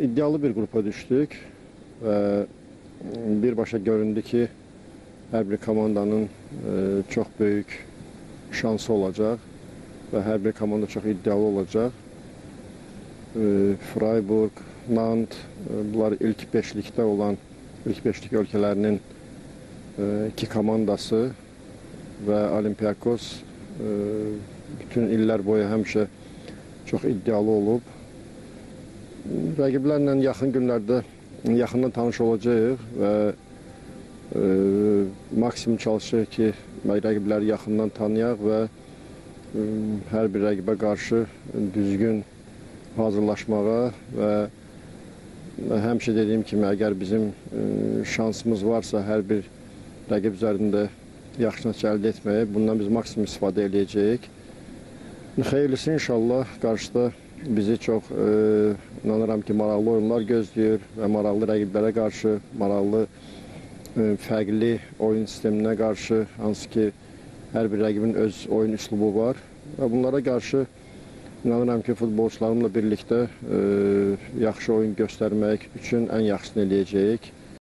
İddialı bir grupa düştük ve birbaşa göründü ki her bir komandanın çok büyük şansı olacak ve her bir komanda çok iddialı olacak. Freiburg, Nantes, bunlar ilk beşlikte olan, ilk beşlik ülkelerinin iki komandası ve Olympiakos bütün iller boyu həmişə çox iddialı olub. Rəqiblərlə yaxın günlərdə yaxından tanış olacağıq və maksimum çalışacağıq ki, rəqibləri yaxından tanıyaq və hər bir rəqibə qarşı düzgün hazırlaşmağa və həmişə dediyim kimi, əgər bizim şansımız varsa hər bir rəqib üzərində yaxşı nəticə əldə etməyə, bundan biz maksimum istifadə edəcəyik. Xeyirlisi inşallah qarşıda bizi çox inanıram ki, maraqlı oyunlar gözləyir və maraqlı rəqiblərə qarşı, maraqlı fərqli oyun sisteminə qarşı, hansı ki, hər bir rəqibin öz oyun üslubu var və bunlara qarşı inanıram ki, futbolçularımla birlikdə yaxşı oyun göstərmək üçün ən yaxşısını eləyəcəyik.